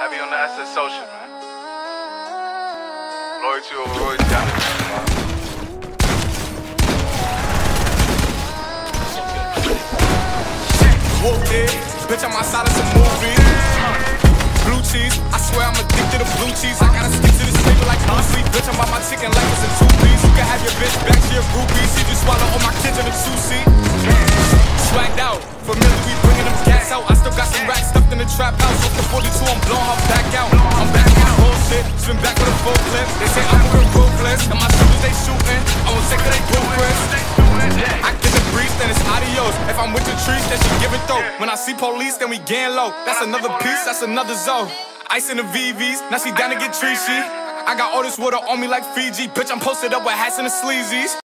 Heavy on the asset social, man. Loyalty over royalty. Bitch, I'm outside of some movie. Blue cheese, I swear I'm addicted to blue cheese. I gotta stick to this paper like blue sleep. Bitch, I'm by my chicken like it's a two-piece. You can have your bitch back to your groupie. She just swallow all my kids in a two-seat. Swagged out, familiar, we bringing them gas out. I still got some racks stuffed in the trap house. Off the 42, I'm blowing her back out. I'm back in the bullshit, spin back with a full clip. They say I'm moving ruthless, and my shooters they shooting. I won't take they blueprints. I get the breeze, then it's adios. If I'm with the trees, then she give it though. When I see police, then we gang low. That's another piece, that's another zone. Ice in the VVs, now she down to get treachy. I got all this water on me like Fiji. Bitch, I'm posted up with hats and the sleazies.